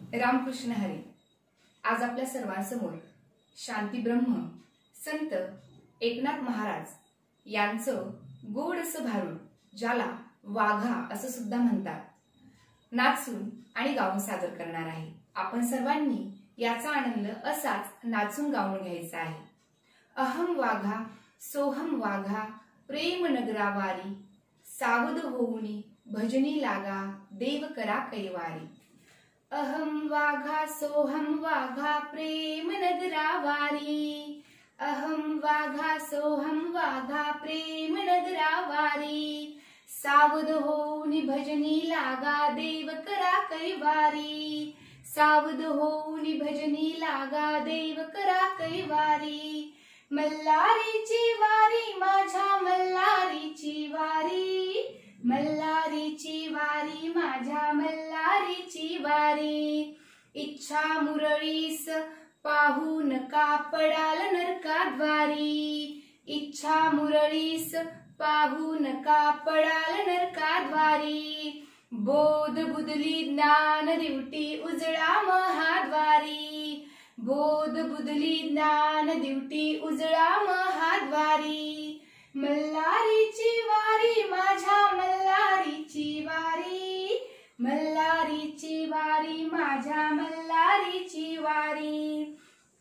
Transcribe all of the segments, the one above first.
रामकृष्ण हरी। आज आपल्या सर्वांसमोर शांती ब्रह्म संत एकनाथ महाराज यांचं गोड असं भारूड, ज्याला वाघा असं सुद्धा म्हणतात, नाचून आणि गाऊन सादर करणार आहे। आपण सर्वांनी याचा आनंद असाच नाचून गाऊन घ्यायचा आहे। अहम वाघा सोहम वाघा प्रेम नगरावारी, सावध होऊनी भजनी लागा देव करा कैवारी। अहम वाघा सोहम वाघा प्रेम नगरावारी, अहम वाघा सोहम वाघा प्रेम नगरावारी, सावध होऊनी भजनी लागा देव करा कैवारी, सावध होऊनी भजनी लागा देव करा कैवारी। मल्हारीची वारी माझ्या मल्हारीची वारी, मल्हारीची वारी माझ्या मल्हारीची वारी। इच्छा मुरळीस पाहू नका पडाल नरकाद्वारी, इच्छा मुरळीस पाहू नका पडाल नरकाद्वारी। बोध बुदली ज्ञान दिवटी उजळा महाद्वारी, बोध बुदली ज्ञान दिवटी उजळा महाद्वारी। मल्हारीची वारी माझ्या मल्हारीची वारी, मल्हारीची वारी माझ्या मल्हारीची वारी।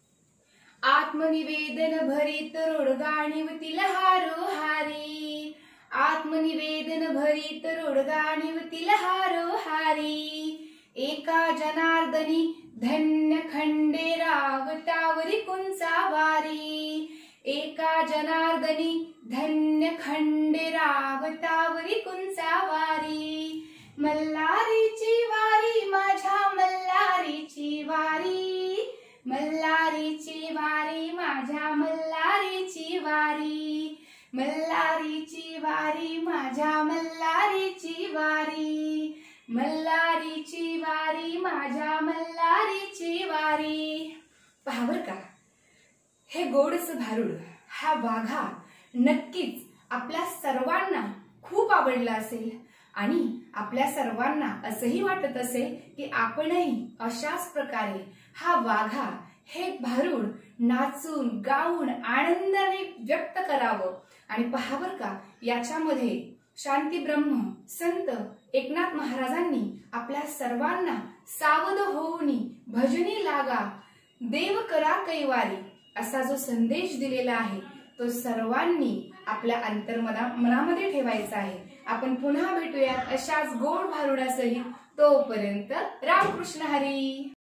आत्मनिवेदन भरीत रोडगाणीवतील हारोहारी, आत्मनिवेदन भरीत रोडगाणीवतील हारोहारी। एका जनार्दनी धन्य खंडेराव त्यावरी कुंचावारी, एका जनार्दनी धन्य खंडेराव त्यावरी कुंचावारी। मल्हारीची वारी माझ्या मल्हारीची वारी, मल्हारीची वारी माझ्या मल्हारीची वारी, मल्हारीची वारी माझ्या मल्हारीची वारी, मल्हारीची वारी माझ्या मल्हारीची वारी। पहा बरं का, हे गोडस भारूड, हा वाघा नक्कीच आपल्या सर्वांना खूप आवडला असेल आणि आपल्या सर्वांना असंही वाटत असेल की आपणही अशाच प्रकारे हा वाघा हे भारूड नाचून गाऊन आनंदाने व्यक्त करावं। आणि पहा बरं का, याच्यामध्ये शांती ब्रह्म संत एकनाथ महाराजांनी आपल्या सर्वांना सावध होऊनी भजनी लागा देव करा कैवारी असा जो संदेश दिलेला आहे, तो सर्वांनी आपल्या मनामध्ये ठेवायचा आहे। आपण पुन्हा भेटूयात अशाच गोड भारुडासहित। तोपर्यंत रामकृष्ण हरी।